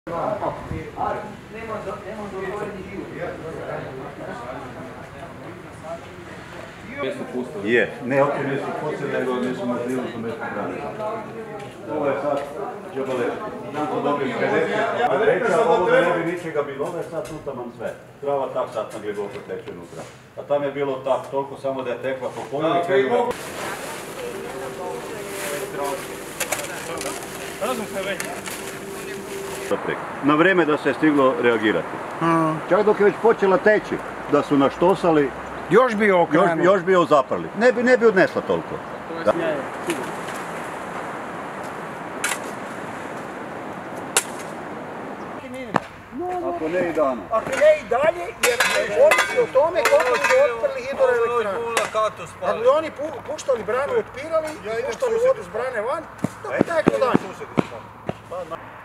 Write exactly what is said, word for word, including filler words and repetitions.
Je, ne opće nisu poslije, nego nisu možda su nešto brani. Ovo je sad džabale, nam to dobili pedeset, a reća ovo da ne bi ničega bilo, ovo je sad tu taman sve. Trava tak sad na gliboko teče unutra. A tam je bilo tak, toliko samo da je tekla po polju i kraju. Na vreme da se je stiglo reagirati. Čak dok je već počela teći, da su naštosali, još bi okrenuo. Još bi je zaprali. Ne bi, ne bi odnesla toliko. Da. Ako ne i dana. Ako ne i dalje, jer ovisi o tome koliko su otprli hidroelektrane. Ako bi oni puštali branu, otpirali i puštali vodu s brane van, to bi teklo dalje.